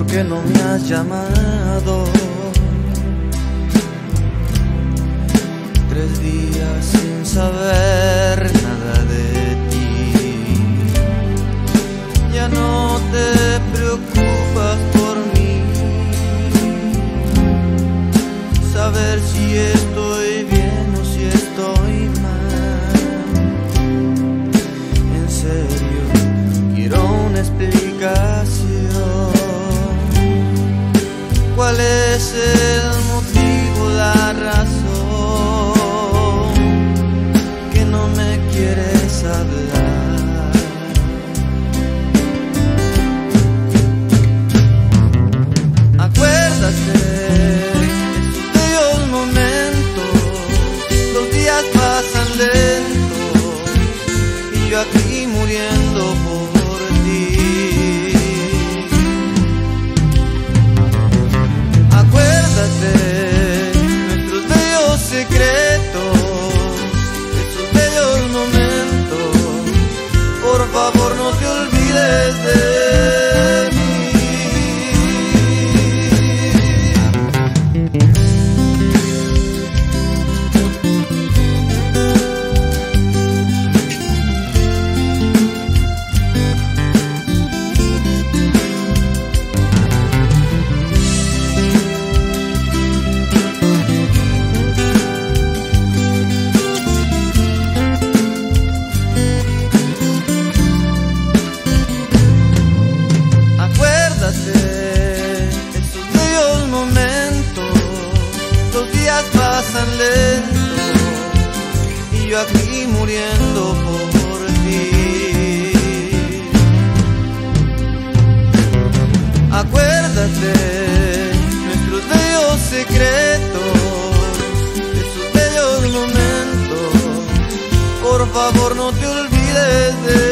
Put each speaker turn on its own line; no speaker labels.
que no me has llamado. 3 días sin saber nada de ti. Ya no te preocupas por mí. Saber si estoy bien o si estoy mal. En serio, quiero una explicación. ¿Cuál es el motivo, la razón que no me quieres hablar? Acuérdate esos bellos momentos, los días pasan lentos y yo aquí muriendo por ti. Acuérdate nuestros bellos secretos, esos bellos momentos. Por favor no te olvides de mí. Esos bellos momentos, los días pasan lento y yo aquí muriendo por ti. Acuérdate nuestros bellos secretos, esos bellos momentos. Por favor no te olvides de